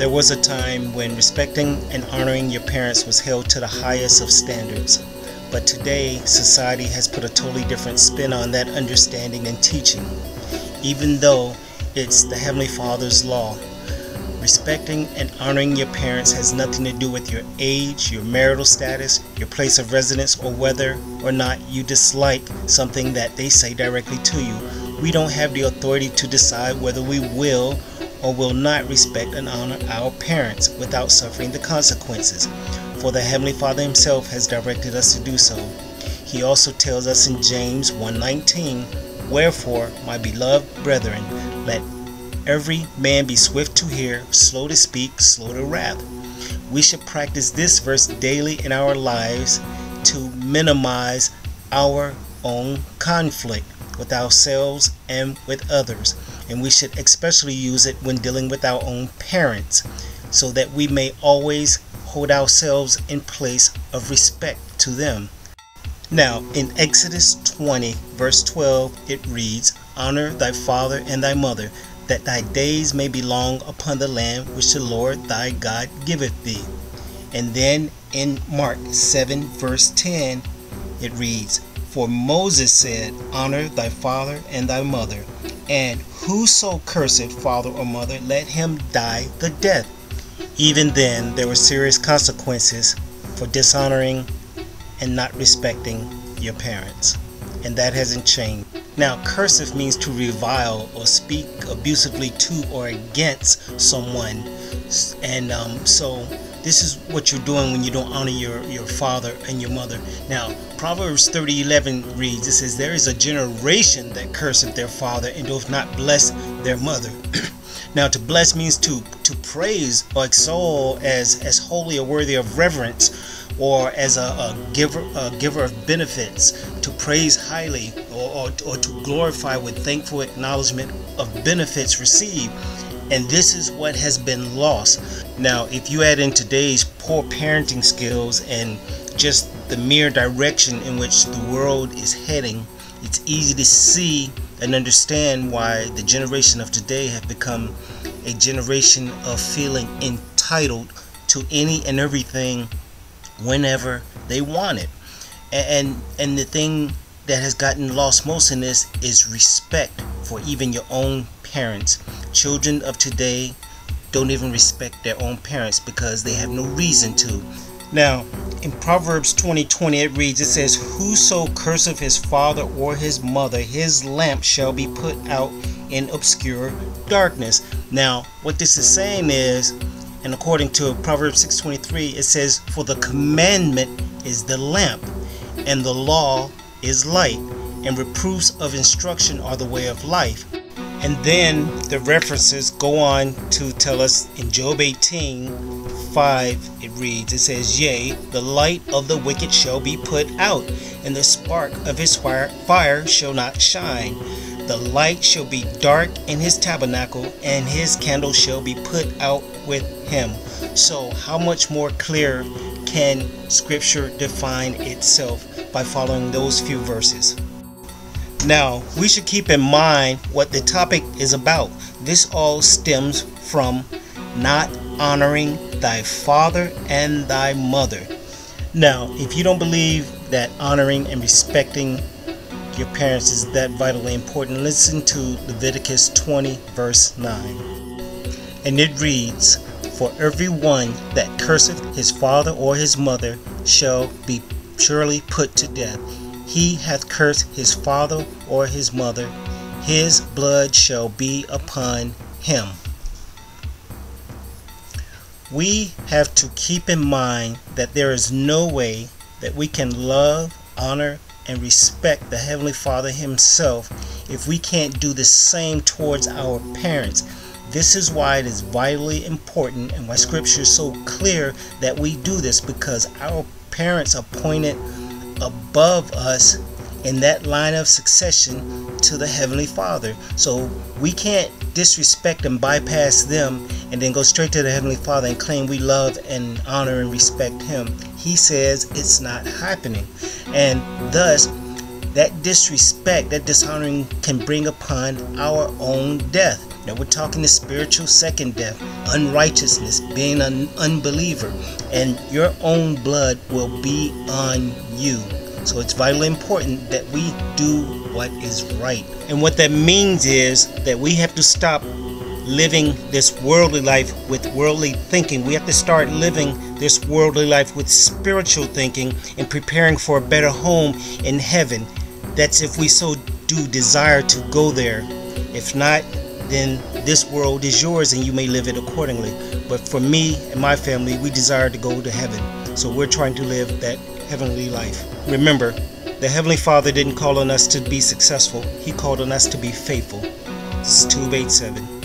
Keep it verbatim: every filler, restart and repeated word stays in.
There was a time when respecting and honoring your parents was held to the highest of standards. But today, society has put a totally different spin on that understanding and teaching. Even though it's the Heavenly Father's law, respecting and honoring your parents has nothing to do with your age, your marital status, your place of residence, or whether or not you dislike something that they say directly to you. We don't have the authority to decide whether we will or will not respect and honor our parents without suffering the consequences, for the Heavenly Father Himself has directed us to do so. He also tells us in James one nineteen, "Wherefore, my beloved brethren, let every man be swift to hear, slow to speak, slow to wrath." We should practice this verse daily in our lives to minimize our own conflict with ourselves and with others. And we should especially use it when dealing with our own parents, so that we may always hold ourselves in place of respect to them. Now, in Exodus twenty, verse twelve, it reads, "Honor thy father and thy mother, that thy days may be long upon the land which the Lord thy God giveth thee." And then in Mark seven, verse ten, it reads, "For Moses said, Honor thy father and thy mother, and whoso curseth father or mother, let him die the death." Even then, there were serious consequences for dishonoring and not respecting your parents, and that hasn't changed. Now, curseth means to revile or speak abusively to or against someone, and um, so this is what you're doing when you don't honor your, your father and your mother. Now, Proverbs thirty eleven reads, it says, "There is a generation that curseth their father and doth not bless their mother." Now, to bless means to to praise or extol as as holy or worthy of reverence, or as a, a giver a giver of benefits, to praise highly, or, or, or to glorify with thankful acknowledgement of benefits received. And this is what has been lost. Now, if you add in today's poor parenting skills and just the mere direction in which the world is heading, it's easy to see and understand why the generation of today have become a generation of feeling entitled to any and everything whenever they want it. And and the thing that has gotten lost most in this is respect for even your own parents. Children of today don't even respect their own parents because they have no reason to. Now, in Proverbs twenty twenty, it reads, it says, "Whoso curseth his father or his mother, his lamp shall be put out in obscure darkness." Now, what this is saying is, and according to Proverbs six twenty-three, it says, "For the commandment is the lamp, and the law is light, and reproofs of instruction are the way of life." And then the references go on to tell us in Job eighteen five, it reads, it says, "Yea, the light of the wicked shall be put out, and the spark of his fire, fire shall not shine. The light shall be dark in his tabernacle, and his candle shall be put out with him." So how much more clear can Scripture define itself by following those few verses? Now, we should keep in mind what the topic is about. This all stems from not honoring thy father and thy mother. Now, if you don't believe that honoring and respecting your parents is that vitally important, listen to Leviticus twenty, verse nine. And it reads, "For every one that curseth his father or his mother shall be surely put to death. He hath cursed his father or his mother, his blood shall be upon him." We have to keep in mind that there is no way that we can love, honor, and respect the Heavenly Father Himself if we can't do the same towards our parents. This is why it is vitally important, and why Scripture is so clear that we do this, because our parents are pointed above us in that line of succession to the Heavenly Father. So we can't disrespect and bypass them and then go straight to the Heavenly Father and claim we love and honor and respect Him. He says it's not happening, and thus that disrespect, that dishonoring can bring upon our own death. Now we're talking the spiritual second death, unrighteousness, being an unbeliever, and your own blood will be on you. So it's vitally important that we do what is right. And what that means is that we have to stop living this worldly life with worldly thinking. We have to start living this worldly life with spiritual thinking and preparing for a better home in heaven. That's if we so do desire to go there. If not, then this world is yours and you may live it accordingly. But for me and my family, we desire to go to heaven. So we're trying to live that heavenly life. Remember, the Heavenly Father didn't call on us to be successful. He called on us to be faithful. This is Tube eighty-seven.